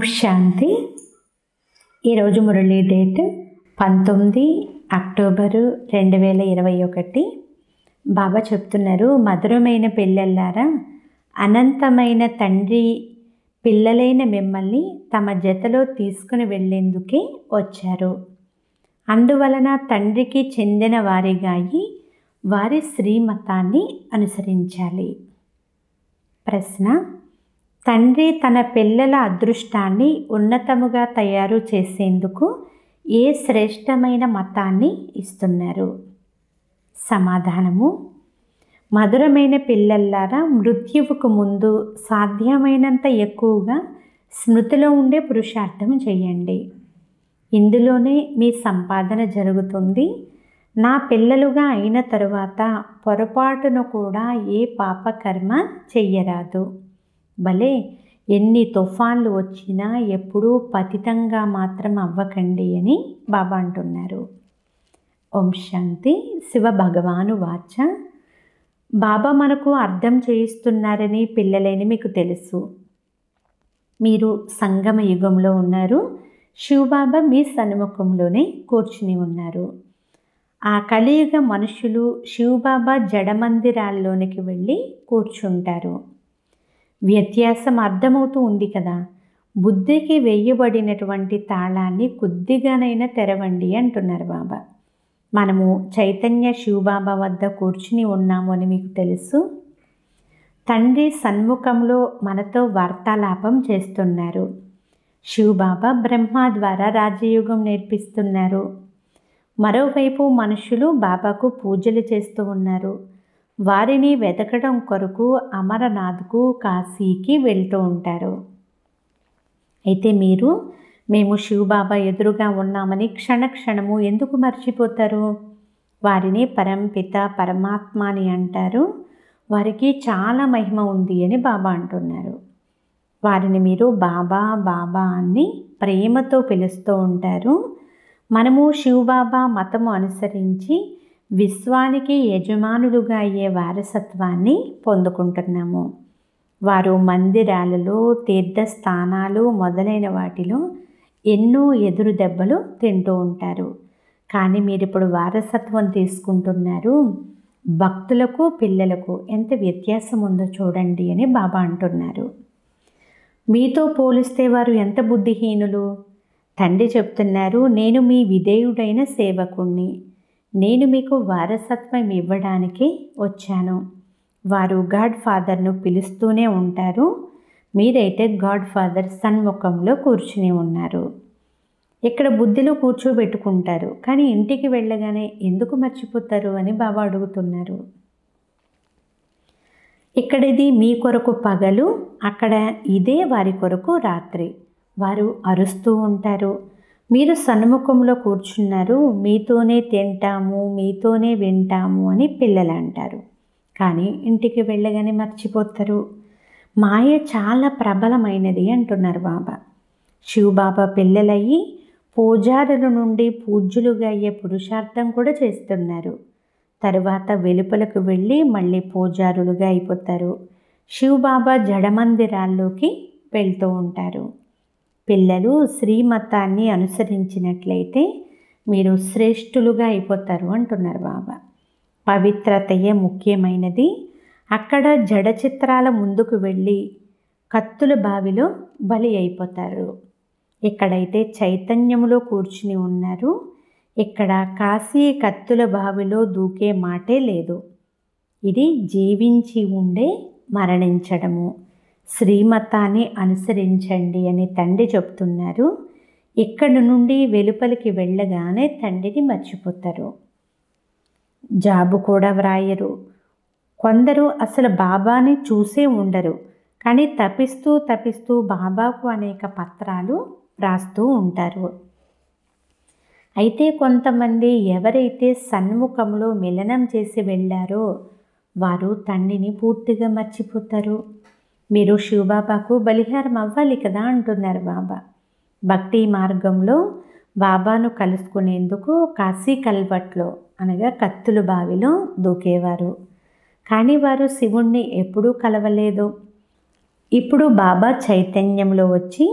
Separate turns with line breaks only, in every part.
శాంతి. ఈరోజు Murali date 19 October 2021. బాబా చెప్తున్నారు, మధురమైన పిల్లలారా, అనంతమైన తండ్రి పిల్లలైన మిమ్మల్ని తమ జతలో తీసుకుని వెళ్ళేందుకే వచ్చారు. అందువలన తండ్రికి చెందిన వారిగా అయి వారి శ్రీమతాన్ని అనుసరించాలి. ప్రశ్న: తండ్రి తన పిల్లల అదృష్టాన్ని ఉన్నతముగా తయారు చేసేందుకు ఏ శ్రేష్టమైన మతాన్ని ఇస్తున్నారు? సమాధానము: మధురమైన పిల్లల్లారా, మృత్యువుకు ముందు సాధ్యమైనంత ఎక్కువగా స్మృతిలో ఉండే పురుషార్థం చేయండి. ఇందులోనే మీ సంపాదన జరుగుతుంది. నా పిల్లలుగా అయిన తరువాత పొరపాటును కూడా ఏ పాపకర్మ చెయ్యరాదు. భలే, ఎన్ని తుఫాన్లు వచ్చినా ఎప్పుడూ పతితంగా మాత్రం అవ్వకండి అని బాబా అంటున్నారు. ఓం శాంతి. శివ భగవాను వాచ. బాబా మనకు అర్థం చేయిస్తున్నారని పిల్లలైన మీకు తెలుసు. మీరు సంగమ యుగంలో ఉన్నారు. శివబాబా మీ సన్ముఖంలోనే కూర్చుని ఉన్నారు. ఆ కలియుగ మనుషులు శివబాబా జడమందిరాల్లోనికి వెళ్ళి కూర్చుంటారు. వ్యత్యాసం అర్థమవుతూ ఉంది కదా. బుద్ధికి వేయబడినటువంటి తాళాన్ని కొద్దిగానైనా తెరవండి అంటున్నారు బాబా. మనము చైతన్య శివబాబా వద్ద కూర్చుని ఉన్నాము అని మీకు తెలుసు. తండ్రి సన్ముఖంలో మనతో వార్తాలాపం చేస్తున్నారు. శివబాబా బ్రహ్మ ద్వారా రాజయోగం నేర్పిస్తున్నారు. మరోవైపు మనుషులు బాబాకు పూజలు చేస్తూ ఉన్నారు. వారిని వెతకడం కొరకు అమరనాథ్కు, కాశీకి వెళ్తూ ఉంటారు. అయితే మేము శివబాబా ఎదురుగా ఉన్నామని క్షణక్షణము ఎందుకు మర్చిపోతారు? వారిని పరంపిత పరమాత్మ అని అంటారు. వారికి చాలా మహిమ ఉంది అని బాబా అంటున్నారు. వారిని మీరు బాబా బాబా అని ప్రేమతో పిలుస్తూ ఉంటారు. మనము శివబాబా మతము అనుసరించి విశ్వానికి యజమానులుగా అయ్యే వారసత్వాన్ని పొందుకుంటున్నాము. వారు మందిరాలలో, తీర్థస్థానాలు మొదలైన వాటిలో ఎన్నో ఎదురు దెబ్బలు తింటూ ఉంటారు. కానీ మీరిప్పుడు వారసత్వం తీసుకుంటున్నారు. భక్తులకు, పిల్లలకు ఎంత వ్యత్యాసం ఉందో చూడండి అని బాబా అంటున్నారు. మీతో పోలిస్తే వారు ఎంత బుద్ధిహీనులు. తండ్రి చెప్తున్నారు, నేను మీ విధేయుడైన సేవకుణ్ణి. నేను మీకు వారసత్వం ఇవ్వడానికి వచ్చాను. వారు గాడ్ ఫాదర్ను పిలుస్తూనే ఉంటారు. మీరైతే గాడ్ ఫాదర్ సన్ముఖంలో కూర్చుని ఉన్నారు. ఇక్కడ బుద్ధిలో కూర్చోబెట్టుకుంటారు, కానీ ఇంటికి వెళ్ళగానే ఎందుకు మర్చిపోతారు అని బాబా అడుగుతున్నారు. ఇక్కడ ఇది మీ కొరకు పగలు, అక్కడ ఇదే వారి కొరకు రాత్రి. వారు అరుస్తూ ఉంటారు. మీరు సన్ముఖంలో కూర్చున్నారు. మీతోనే తింటాము, మీతోనే వింటాము అని పిల్లలు అంటారు. కానీ ఇంటికి వెళ్ళగానే మర్చిపోతారు. మాయ చాలా ప్రబలమైనది అంటున్నారు బాబా. శివబాబా పిల్లలయ్యి పూజారుల నుండి పూజ్యులుగా అయ్యే పురుషార్థం కూడా చేస్తున్నారు. తరువాత వెలుపలకు వెళ్ళి మళ్ళీ పూజారులుగా అయిపోతారు. శివబాబా జడమందిరాల్లోకి వెళ్తూ ఉంటారు. పిల్లలు శ్రీమతాన్ని అనుసరించినట్లయితే మీరు శ్రేష్ఠులుగా అయిపోతారు అంటున్నారు బాబా. పవిత్రతయే ముఖ్యమైనది. అక్కడ జడ చిత్రాల ముందుకు వెళ్ళి కత్తుల బావిలో బలి అయిపోతారు. ఇక్కడైతే చైతన్యములో కూర్చుని ఉన్నారు. ఇక్కడ కాశీ కత్తుల బావిలో దూకే మాటే లేదు. ఇది జీవించి ఉండే మరణించడము. శ్రీమతాన్ని అనుసరించండి అని తండ్రి చెప్తున్నారు. ఇక్కడి నుండి వెలుపలికి వెళ్ళగానే తండ్రిని మర్చిపోతారు. జాబు కూడా వ్రాయరు. కొందరు అసలు బాబాని చూసే ఉండరు. కానీ తపిస్తూ బాబాకు అనేక పత్రాలు రాస్తూ ఉంటారు. అయితే కొంతమంది ఎవరైతే సన్ముఖంలో మిలనం చేసి వెళ్ళారో వారు తండ్రిని పూర్తిగా మర్చిపోతారు. మీరు శివబాబాకు బలిహారం అవ్వాలి కదా అంటున్నారు బాబా. భక్తి మార్గంలో బాబాను కలుసుకునేందుకు కాశీ కల్వట్లో అనగా కత్తుల బావిలో దూకేవారు. కానీ వారు శివుణ్ణి ఎప్పుడూ కలవలేదు. ఇప్పుడు బాబా చైతన్యంలో వచ్చి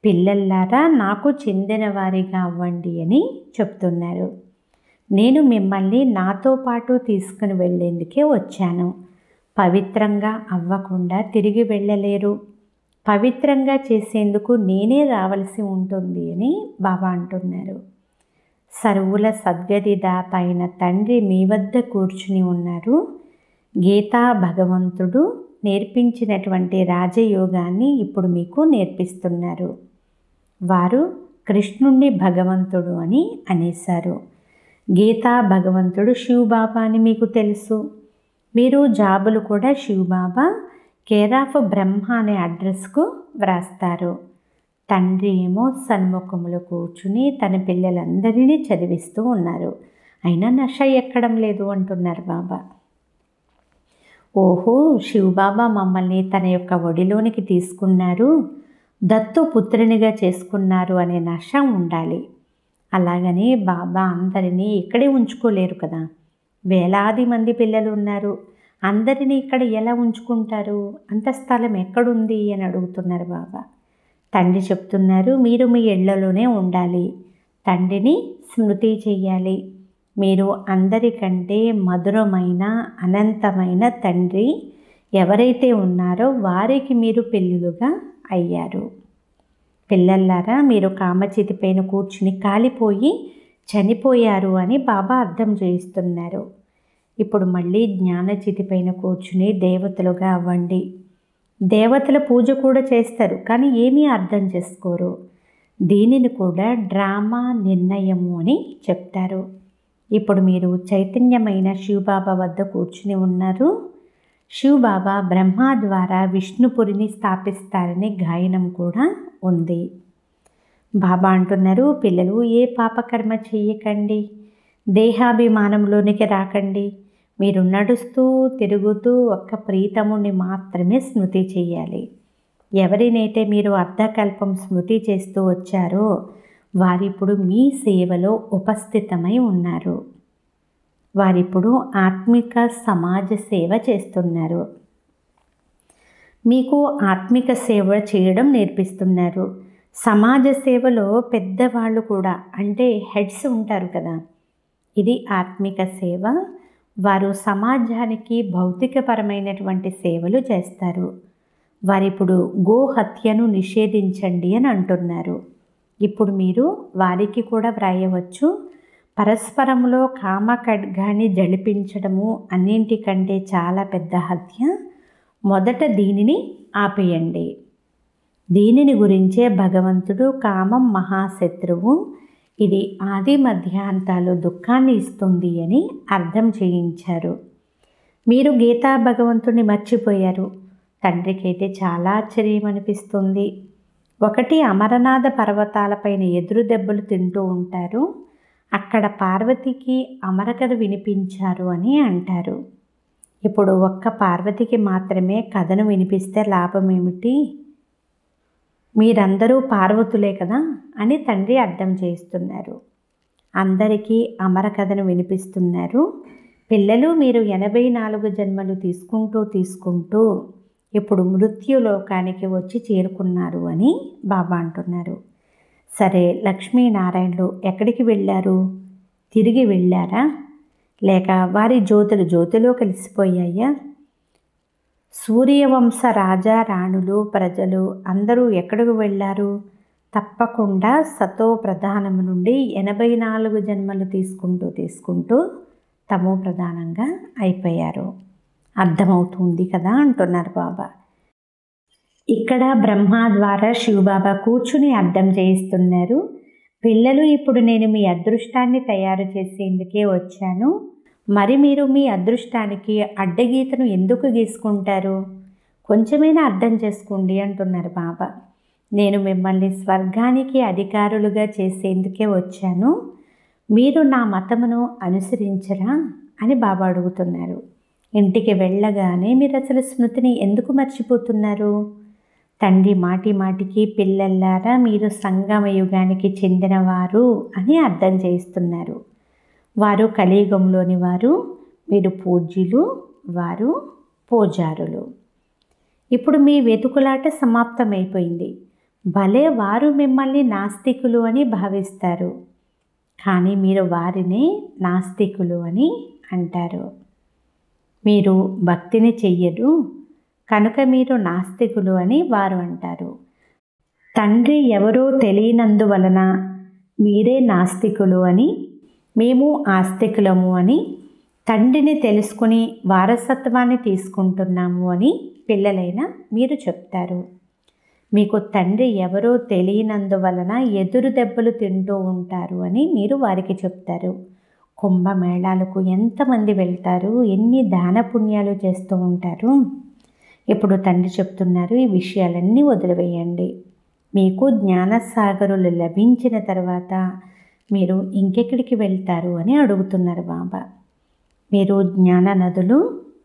పిల్లల్లారా నాకు చెందిన వారిగా అవ్వండి అని చెప్తున్నారు. నేను మిమ్మల్ని నాతో పాటు తీసుకుని వెళ్ళేందుకే వచ్చాను. పవిత్రంగా అవ్వకుండా తిరిగి వెళ్ళలేరు. పవిత్రంగా చేసేందుకు నేనే రావలసి ఉంటుంది అని బాబా అంటున్నారు. సర్వుల సద్గతి దాత అయిన తండ్రి మీ వద్ద కూర్చుని ఉన్నారు. గీతా భగవంతుడు నేర్పించినటువంటి రాజయోగాన్ని ఇప్పుడు మీకు నేర్పిస్తున్నారు. వారు కృష్ణుణ్ణి భగవంతుడు అని అనేశారు. గీతా భగవంతుడు శివబాబా అని మీకు తెలుసు. మీరు జాబులు కూడా శివబాబా కేర్ ఆఫ్ బ్రహ్మ అనే అడ్రస్కు వ్రాస్తారు. తండ్రి ఏమో సన్ముఖంలో కూర్చుని తన పిల్లలందరినీ చదివిస్తూ ఉన్నారు. అయినా నష ఎక్కడం లేదు అంటున్నారు బాబా. ఓహో, శివబాబా మమ్మల్ని తన యొక్క ఒడిలోనికి తీసుకున్నారు, దత్తు పుత్రునిగా చేసుకున్నారు అనే నష ఉండాలి. అలాగని బాబా అందరినీ ఇక్కడే ఉంచుకోలేరు కదా. వేలాది మంది పిల్లలు ఉన్నారు, అందరినీ ఇక్కడ ఎలా ఉంచుకుంటారు? అంత స్థలం ఎక్కడుంది అని అడుగుతున్నారు బాబా. తండ్రి చెప్తున్నారు, మీరు మీ ఇళ్లలోనే ఉండాలి, తండ్రిని స్మృతి చెయ్యాలి. మీరు అందరికంటే మధురమైన అనంతమైన తండ్రి ఎవరైతే ఉన్నారో వారికి మీరు పిల్లులుగా అయ్యారు. పిల్లల్లారా, మీరు కామచితి పైన కూర్చుని కాలిపోయి చనిపోయారు అని బాబా అర్థం చేయిస్తున్నారు. ఇప్పుడు మళ్ళీ జ్ఞానచితి పైన కూర్చుని దేవతలుగా అవ్వండి. దేవతల పూజ కూడా చేస్తారు, కానీ ఏమీ అర్థం చేసుకోరు. దీనిని కూడా డ్రామా నిర్ణయము అని చెప్తారు. ఇప్పుడు మీరు చైతన్యమైన శివబాబా వద్ద కూర్చుని ఉన్నారు. శివబాబా బ్రహ్మ ద్వారా విష్ణుపురిని స్థాపిస్తారనే గాయనం కూడా ఉంది. బాబా అంటున్నారు, పిల్లలు ఏ పాపకర్మ చెయ్యకండి, దేహాభిమానంలోనికి రాకండి. మీరు నడుస్తూ తిరుగుతూ ఒక్క ప్రీతముని మాత్రమే స్మృతి చెయ్యాలి. ఎవరినైతే మీరు అర్ధకల్పం స్మృతి చేస్తూ వచ్చారో వారిప్పుడు మీ సేవలో ఉపస్థితమై ఉన్నారు. వారిప్పుడు ఆత్మిక సమాజ సేవ చేస్తున్నారు. మీకు ఆత్మిక సేవ చేయడం నేర్పిస్తున్నారు. సమాజ సేవలో పెద్దవాళ్ళు కూడా, అంటే హెడ్స్ ఉంటారు కదా, ఇది ఆత్మిక సేవ. వారు సమాజానికి భౌతికపరమైనటువంటి సేవలు చేస్తారు. వారిప్పుడు గోహత్యను నిషేధించండి అని అంటున్నారు. ఇప్పుడు మీరు వారికి కూడా వ్రాయవచ్చు, పరస్పరంలో కామఖడ్గాన్ని జడిపించడము అన్నింటికంటే చాలా పెద్ద హత్య. మొదట దీనిని ఆపేయండి. దీనిని గురించే భగవంతుడు కామం మహాశత్రువు, ఇది ఆది మధ్యాంతాలు దుఃఖాన్ని ఇస్తుంది అని అర్థం చేయించారు. మీరు గీతా భగవంతుని మర్చిపోయారు. తండ్రికైతే చాలా ఆశ్చర్యం అనిపిస్తుంది. ఒకటి, అమరనాథ పర్వతాలపైన ఎదురు దెబ్బలు తింటూ ఉంటారు, అక్కడ పార్వతికి అమరకథ వినిపించారు అని అంటారు. ఇప్పుడు ఒక్క పార్వతికి మాత్రమే కథను వినిపిస్తే లాభం ఏమిటి? మీరందరూ పార్వతులే కదా అని తండ్రి అర్థం చేస్తున్నారు. అందరికీ అమరకథను వినిపిస్తున్నారు. పిల్లలు, మీరు 84 జన్మలు తీసుకుంటూ ఇప్పుడు మృత్యులోకానికి వచ్చి చేరుకున్నారు అని బాబా అంటున్నారు. సరే, లక్ష్మీనారాయణలు ఎక్కడికి వెళ్ళారు? తిరిగి వెళ్ళారా? లేక వారి జ్యోతులు జ్యోతిలో కలిసిపోయాయా? సూర్యవంశ రాజా రాణులు ప్రజలు అందరూ ఎక్కడికి వెళ్ళారు? తప్పకుండా సతో ప్రధానము నుండి 84 జన్మలు తీసుకుంటూ తమో ప్రధానంగా అయిపోయారు. అర్థమవుతుంది కదా అంటున్నారు బాబా. ఇక్కడ బ్రహ్మ ద్వారా శివబాబా కూర్చుని అర్థం చేయిస్తున్నారు. పిల్లలు, ఇప్పుడు నేను మీ అదృష్టాన్ని తయారు చేసేందుకే వచ్చాను. మరి మీరు మీ అదృష్టానికి అడ్డగీతను ఎందుకు గీసుకుంటారు? కొంచెమైనా అర్థం చేసుకోండి అంటున్నారు బాబా. నేను మిమ్మల్ని స్వర్గానికి అధికారులుగా చేసేందుకే వచ్చాను. మీరు నా మతమును అనుసరించరా అని బాబా అడుగుతున్నారు. ఇంటికి వెళ్ళగానే మీరు అసలు స్మృతిని ఎందుకు మర్చిపోతున్నారు? తండ్రి మాటికి పిల్లల్లారా మీరు సంగమ యుగానికి చెందినవారు అని అర్థం చేస్తున్నారు. వారు కలియుగంలోని వారు, మీరు పూజ్యులు, వారు పూజారులు. ఇప్పుడు మీ వెతుకులాట సమాప్తమైపోయింది. భలే వారు మిమ్మల్ని నాస్తికులు అని భావిస్తారు, కానీ మీరు వారిని నాస్తికులు అని అంటారు. మీరు భక్తిని చెయ్యరు కనుక మీరు నాస్తికులు అని వారు అంటారు. తండ్రి ఎవరో తెలియనందువలన మీరే నాస్తికులు అని, మేము ఆస్తికులము అని, తండ్రిని తెలుసుకుని వారసత్వాన్ని తీసుకుంటున్నాము అని పిల్లలైన మీరు చెప్తారు. మీకు తండ్రి ఎవరో తెలియనందువలన ఎదురు దెబ్బలు తింటూ ఉంటారు అని మీరు వారికి చెప్తారు. కుంభమేళాలకు ఎంతమంది వెళ్తారు, ఎన్ని దాన పుణ్యాలు చేస్తూ ఉంటారు. ఇప్పుడు తండ్రి చెప్తున్నారు, ఈ విషయాలన్నీ వదిలివేయండి. మీకు జ్ఞానసాగరులు లభించిన తర్వాత మీరు ఇంకెక్కడికి వెళ్తారు అని అడుగుతున్నారు బాబా. మీరు జ్ఞాన నదులు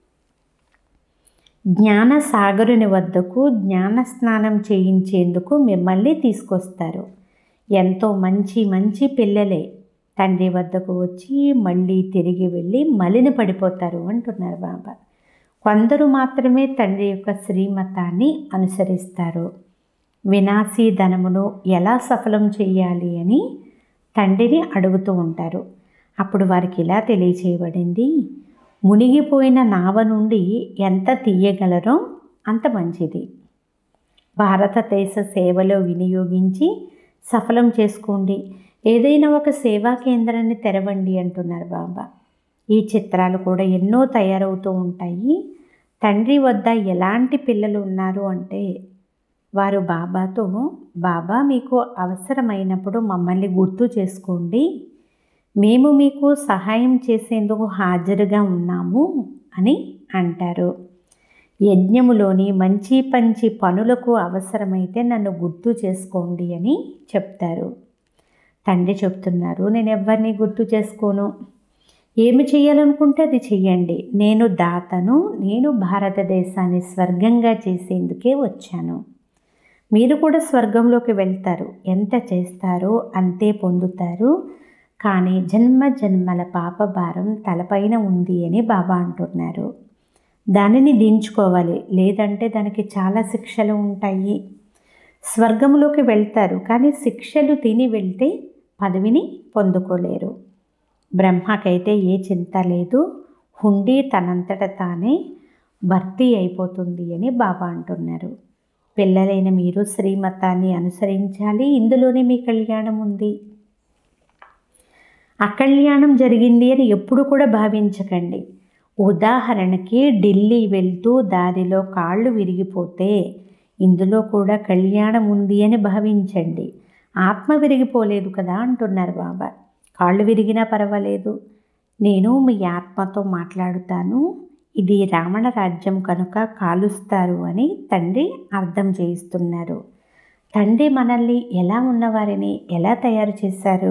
జ్ఞానసాగరుని వద్దకు జ్ఞాన స్నానం చేయించేందుకు మిమ్మల్ని తీసుకొస్తారు. ఎంతో మంచి మంచి పిల్లలే తండ్రి వద్దకు వచ్చి మళ్ళీ తిరిగి వెళ్ళి మలిన పడిపోతారు అంటున్నారు బాబా. కొందరు మాత్రమే తండ్రి యొక్క శ్రీమతాన్ని అనుసరిస్తారు. వినాశీ ధనమును ఎలా సఫలం చేయాలి అని తండ్రిని అడుగుతూ ఉంటారు. అప్పుడు వారికి ఇలా తెలియచేయబడింది, మునిగిపోయిన నావ నుండి ఎంత తీయగలరో అంత మంచిది. భారతదేశ సేవలో వినియోగించి సఫలం చేసుకోండి. ఏదైనా ఒక సేవా కేంద్రాన్ని తెరవండి అంటున్నారు బాబా. ఈ చిత్రాలు కూడా ఎన్నో తయారవుతూ ఉంటాయి. తండ్రి వద్ద ఎలాంటి పిల్లలు ఉన్నారు అంటే వారు బాబాతో, బాబా మీకు అవసరమైనప్పుడు మమ్మల్ని గుర్తు చేసుకోండి, మేము మీకు సహాయం చేసేందుకు హాజరుగా ఉన్నాము అని అంటారు. యజ్ఞములోని మంచి పంచి పనులకు అవసరమైతే నన్ను గుర్తు చేసుకోండి అని చెప్తారు. తండ్రి చెప్తున్నారు, నేను ఎవరిని గుర్తు చేసుకోను. ఏమి చేయాలనుకుంటే అది చెయ్యండి. నేను దాతను. నేను భారతదేశాన్ని స్వర్గంగా చేసేందుకే వచ్చాను. మీరు కూడా స్వర్గంలోకి వెళ్తారు. ఎంత చేస్తారో అంతే పొందుతారు. కానీ జన్మ జన్మల పాప భారం తలపైన ఉంది అని బాబా అంటున్నారు. దానిని దించుకోవాలి, లేదంటే దానికి చాలా శిక్షలు ఉంటాయి. స్వర్గంలోకి వెళ్తారు, కానీ శిక్షలు తిని వెళ్తే పదవిని పొందుకోలేరు. బ్రహ్మకైతే ఏ చింత లేదు, హుండీ తనంతట తానే భర్తీ అయిపోతుంది అని బాబా అంటున్నారు. పిల్లలైన మీరు శ్రీమతాన్ని అనుసరించాలి. ఇందులోనే మీ కళ్యాణం ఉంది. అకళ్యాణం జరిగింది అని ఎప్పుడు కూడా భావించకండి. ఉదాహరణకి ఢిల్లీ వెళ్తూ దారిలో కాళ్ళు విరిగిపోతే ఇందులో కూడా కళ్యాణం ఉంది అని భావించండి. ఆత్మ విరిగిపోలేదు కదా అంటున్నారు బాబా. కాళ్ళు విరిగినా పర్వాలేదు, నేను మీ ఆత్మతో మాట్లాడుతాను. ఇది రావణ రాజ్యం కనుక కాలుస్తారు అని తండ్రి అర్థం చేయిస్తున్నారు. తండ్రి మనల్ని ఎలా ఉన్నవారిని ఎలా తయారు చేశారు,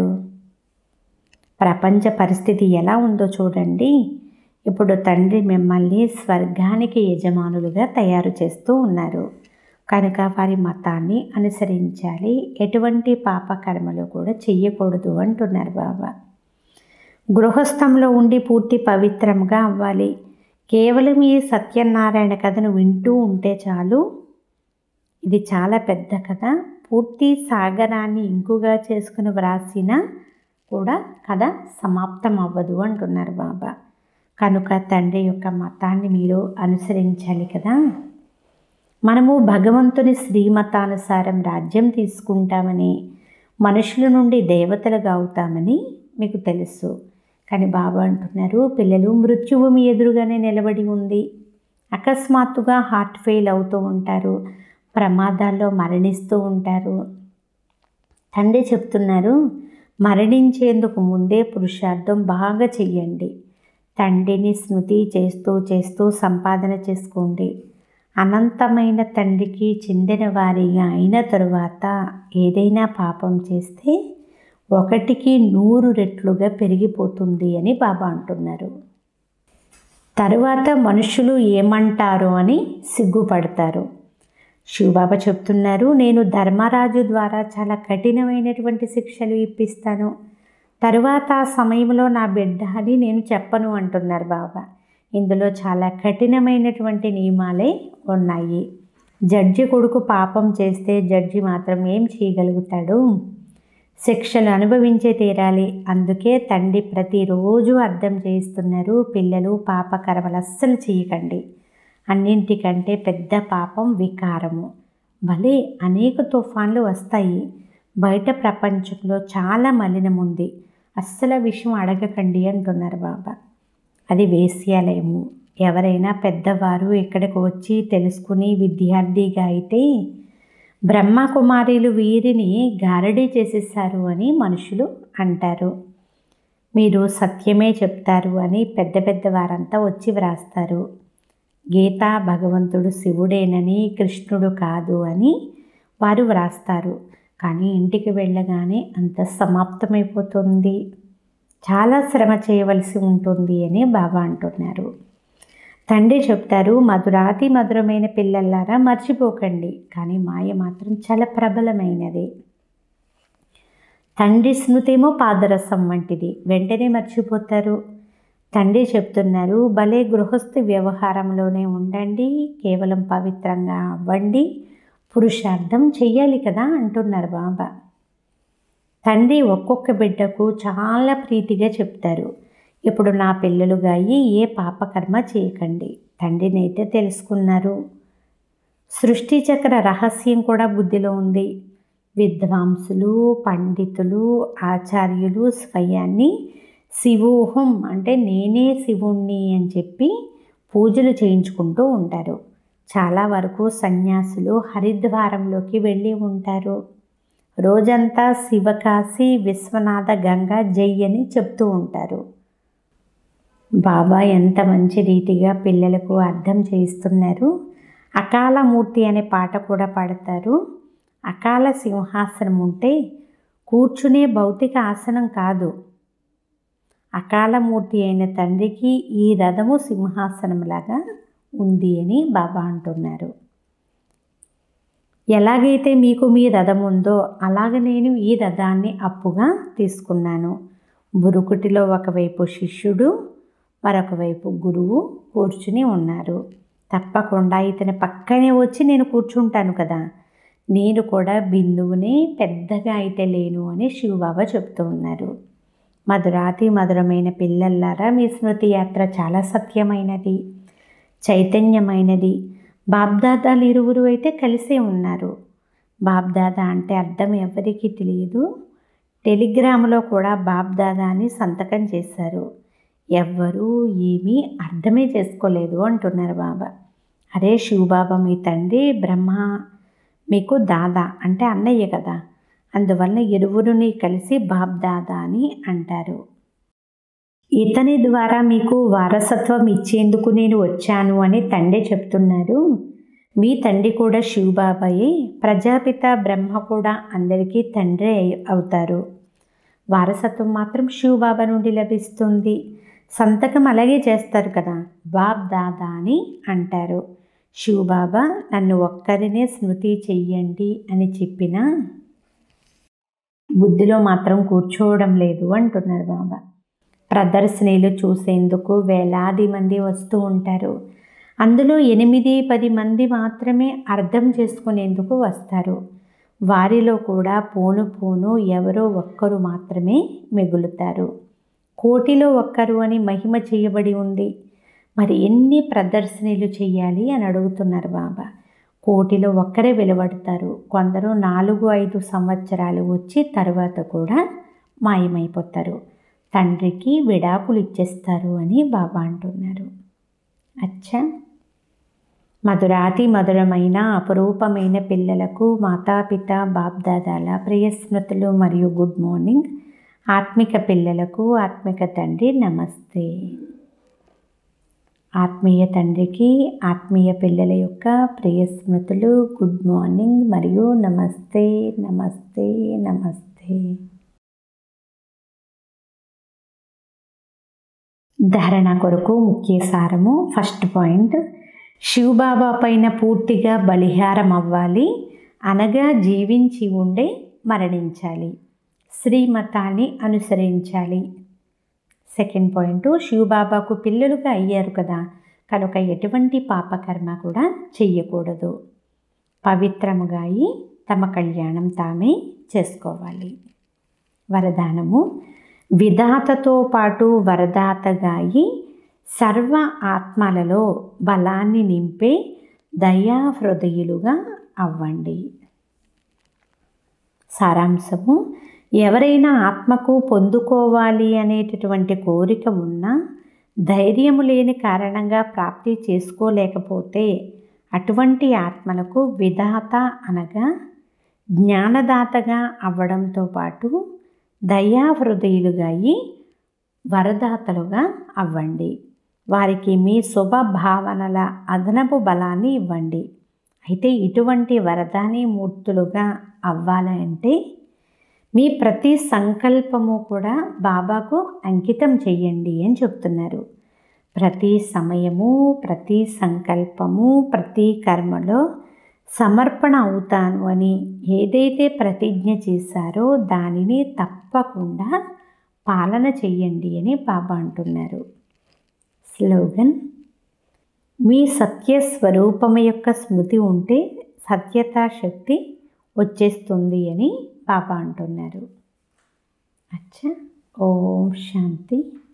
ప్రపంచ పరిస్థితి ఎలా ఉందో చూడండి. ఇప్పుడు తండ్రి మిమ్మల్ని స్వర్గానికి యజమానులుగా తయారు చేస్తూ ఉన్నారు కనుక వారి మతాన్ని అనుసరించాలి. ఎటువంటి పాపకర్మలు కూడా చెయ్యకూడదు అంటున్నారు బాబా. గృహస్థంలో ఉండి పూర్తి పవిత్రంగా అవ్వాలి. కేవలం ఈ సత్యనారాయణ కథను వింటూ ఉంటే చాలు. ఇది చాలా పెద్ద కథ. పూర్తి సాగరాన్ని ఇంకుగా చేసుకుని వ్రాసిన కూడా కథ సమాప్తం అవ్వదు అంటున్నారు బాబా. కనుక తండ్రి యొక్క మతాన్ని మీరు అనుసరించాలి కదా. మనము భగవంతుని శ్రీమతానుసారం రాజ్యం తీసుకుంటామని, మనుషుల నుండి దేవతలుగా అవుతామని మీకు తెలుసు. కానీ బాబా అంటున్నారు, పిల్లలు మృత్యువు మీ ఎదురుగానే నిలబడి ఉంది. అకస్మాత్తుగా హార్ట్ ఫెయిల్ అవుతూ ఉంటారు, ప్రమాదాల్లో మరణిస్తూ ఉంటారు. తండ్రి చెప్తున్నారు, మరణించేందుకు ముందే పురుషార్థం బాగా చెయ్యండి. తండ్రిని స్మృతి చేస్తూ చేస్తూ సంపాదన చేసుకోండి. అనంతమైన తండ్రికి చెందిన వారిగా అయిన తరువాత ఏదైనా పాపం చేస్తే 1కి 100 రెట్లుగా పెరిగిపోతుంది అని బాబా అంటున్నారు. తరువాత మనుషులు ఏమంటారో అని సిగ్గుపడతారు. శివబాబా చెప్తున్నారు, నేను ధర్మరాజు ద్వారా చాలా కఠినమైనటువంటి శిక్షలు ఇప్పిస్తాను. తరువాత ఆ సమయంలో నా బిడ్డ అని నేను చెప్పను అంటున్నారు బాబా. ఇందులో చాలా కఠినమైనటువంటి నియమాలే ఉన్నాయి. జడ్జి కొడుకు పాపం చేస్తే జడ్జి మాత్రం ఏం చేయగలుగుతాడు? శిక్షలు అనుభవించే తీరాలి. అందుకే తండ్రి ప్రతిరోజు అర్థం చేయిస్తున్నారు, పిల్లలు పాపకర్మలు అస్సలు చేయకండి. అన్నింటికంటే పెద్ద పాపం వికారము. భలే అనేక తుఫాన్లు వస్తాయి. బయట ప్రపంచంలో చాలా మలినం ఉంది. అస్సలు విషయం అడగకండి అంటున్నారు బాబా. అది వేశ్యాలయము. ఎవరైనా పెద్దవారు ఇక్కడికి వచ్చి తెలుసుకుని విద్యార్థిగా అయితే బ్రహ్మకుమారీలు వీరిని గారడీ చేసేసారు అని మనుషులు అంటారు. మీరు సత్యమే చెప్తారు అని పెద్ద పెద్ద వారంతా వచ్చి వ్రాస్తారు. గీత భగవంతుడు శివుడేనని, కృష్ణుడు కాదు అని వారు వ్రాస్తారు. కానీ ఇంటికి వెళ్ళగానే అంత సమాప్తమైపోతుంది. చాలా శ్రమ చేయవలసి ఉంటుంది అని బాబా అంటున్నారు. తండ్రి చెప్తారు, మధురాతి మధురమైన పిల్లలారా మర్చిపోకండి. కానీ మాయ మాత్రం చాలా ప్రబలమైనది. తండ్రి స్మృతేమో పాదరసం వంటిది, వెంటనే మర్చిపోతారు. తండ్రి చెప్తున్నారు, భలే గృహస్థి వ్యవహారంలోనే ఉండండి, కేవలం పవిత్రంగా అవ్వండి, పురుషార్థం చెయ్యాలి కదా అంటున్నారు బాబా. తండ్రి ఒక్కొక్క బిడ్డకు చాలా ప్రీతిగా చెప్తారు. ఇప్పుడు నా పిల్లలుగా అయ్యి ఏ పాపకర్మ చేయకండి. తండ్రినైతే తెలుసుకున్నారు. సృష్టి చక్ర రహస్యం కూడా బుద్ధిలో ఉంది. విద్వాంసులు, పండితులు, ఆచార్యులు స్వయాన్ని శివోహం అంటే నేనే శివుణ్ణి అని చెప్పి పూజలు చేయించుకుంటూ ఉంటారు. చాలా వరకు సన్యాసులు హరిద్వారంలోకి వెళ్ళి ఉంటారు. రోజంతా శివకాశి, విశ్వనాథ, గంగా జై అని చెప్తూ ఉంటారు. బాబా ఎంత మంచి రీతిగా పిల్లలకు అర్థం చేయిస్తున్నారు. అకాలమూర్తి అనే పాట కూడా పాడతారు. అకాల సింహాసనం ఉంటే కూర్చునే భౌతిక ఆసనం కాదు. అకాలమూర్తి అయిన తండ్రికి ఈ రథము సింహాసనంలాగా ఉంది అని బాబా అంటున్నారు. ఎలాగైతే మీకు మీ రథం ఉందో అలాగ నేను ఈ రథాన్ని అప్పుగా తీసుకున్నాను. బురుకుటిలో ఒకవైపు శిష్యుడు, మరొక వైపు గురువు కూర్చుని ఉన్నారు. తప్పకుండా ఇతని పక్కనే వచ్చి నేను కూర్చుంటాను కదా. నేను కూడా బిందువుని, పెద్దగా అయితే లేను అని శివబాబా చెప్తూ ఉన్నారు. మధురాతి మధురమైన పిల్లల్లారా, మీ స్మృతి యాత్ర చాలా సత్యమైనది, చైతన్యమైనది. బాబ్దాదాలు ఇరువురు అయితే కలిసే ఉన్నారు. బాబ్దాదా అంటే అర్థం ఎవరికీ తెలియదు. టెలిగ్రామ్లో కూడా బాబ్దాదా అని సంతకం చేశారు. ఎవ్వరూ ఏమీ అర్థమే చేసుకోలేదు అంటున్నారు బాబా. అరే శివబాబా మీ తండ్రి, బ్రహ్మ మీకు దాదా అంటే అన్నయ్య కదా. అందువల్ల ఇరువురుని కలిసి బాబ్దాదా అని అంటారు. ఇతని ద్వారా మీకు వారసత్వం ఇచ్చేందుకు నేను వచ్చాను అని తండ్రి చెప్తున్నారు. మీ తండ్రి కూడా శివబాబాయే. ప్రజాపిత బ్రహ్మ కూడా అందరికీ తండ్రి అవుతారు. వారసత్వం మాత్రం శివబాబా నుండి లభిస్తుంది. సంతకం అలాగే చేస్తారు కదా, బాబ్ దాదా అని అంటారు. శివబాబా నన్ను ఒక్కరినే స్మృతి చెయ్యండి అని చెప్పినా బుద్ధిలో మాత్రం కూర్చోవడం లేదు అంటున్నారు బాబా. ప్రదర్శనలు చూసేందుకు వేలాది మంది వస్తూ ఉంటారు. అందులో 8-10 మంది మాత్రమే అర్థం చేసుకునేందుకు వస్తారు. వారిలో కూడా పోను పోను ఎవరో ఒక్కరు మాత్రమే మిగులుతారు. కోటిలో ఒక్కరు అని మహిమ చేయబడి ఉంది. మరి ఎన్ని ప్రదర్శనలు చేయాలి అని అడుగుతున్నారు బాబా. కోటిలో ఒక్కరే వెలువడతారు. కొందరు 4-5 సంవత్సరాలు వచ్చి తర్వాత కూడా మాయమైపోతారు. తండ్రికి విడాకులు ఇచ్చేస్తారు అని బాబా అంటున్నారు. అచ్చా, మధురాతి మధురమైన అపురూపమైన పిల్లలకు మాతాపిత బాబ్దాదాల ప్రియ స్మృతులు మరియు గుడ్ మార్నింగ్. ఆత్మిక పిల్లలకు ఆత్మిక తండ్రి నమస్తే. ఆత్మీయ తండ్రికి ఆత్మీయ పిల్లల యొక్క ప్రియ స్మృతులు, గుడ్ మార్నింగ్ మరియు నమస్తే నమస్తే నమస్తే. ధారణ కొరకు ముఖ్య సారము. ఫస్ట్ పాయింట్, శివబాబా పైన పూర్తిగా బలిహారం అవ్వాలి, అనగా జీవించి ఉండే మరణించాలి, శ్రీమతాన్ని అనుసరించాలి. సెకండ్ పాయింట్, శివబాబాకు పిల్లలుగా అయ్యారు కదా, కనుక ఎటువంటి పాపకర్మ కూడా చెయ్యకూడదు. పవిత్రముగా అయి తమ కళ్యాణం తామే చేసుకోవాలి. వరదానము: విధాతతో పాటు వరదాతగా అయి సర్వ ఆత్మలలో బలాన్ని నింపే దయా హృదయులుగా అవ్వండి. సారాంశము: ఎవరైనా ఆత్మకు పొందుకోవాలి అనేటటువంటి కోరిక ఉన్నా ధైర్యము లేని కారణంగా ప్రాప్తి చేసుకోలేకపోతే అటువంటి ఆత్మలకు విధాత అనగా జ్ఞానదాతగా అవ్వడంతో పాటు దయా హృదయులుగా అయి వరదాతలుగా అవ్వండి. వారికి మీ శుభ భావనల అదనపు బలాన్ని ఇవ్వండి. అయితే ఇటువంటి వరదాని మూర్తులుగా అవ్వాలంటే మీ ప్రతి సంకల్పము కూడా బాబాకు అంకితం చెయ్యండి అని చెప్తున్నారు. ప్రతి సమయము, ప్రతి సంకల్పము, ప్రతి కర్మలో సమర్పణ అవుతాను అని ఏదైతే ప్రతిజ్ఞ చేశారో దానిని తప్పకుండా పాలన చెయ్యండి అని బాబా అంటున్నారు. స్లోగన్: మీ సత్య స్వరూపము యొక్క స్మృతి ఉంటే సత్యతా శక్తి వచ్చేస్తుంది అని బాబా అంటున్నారు. అచ్చా. ఓం శాంతి.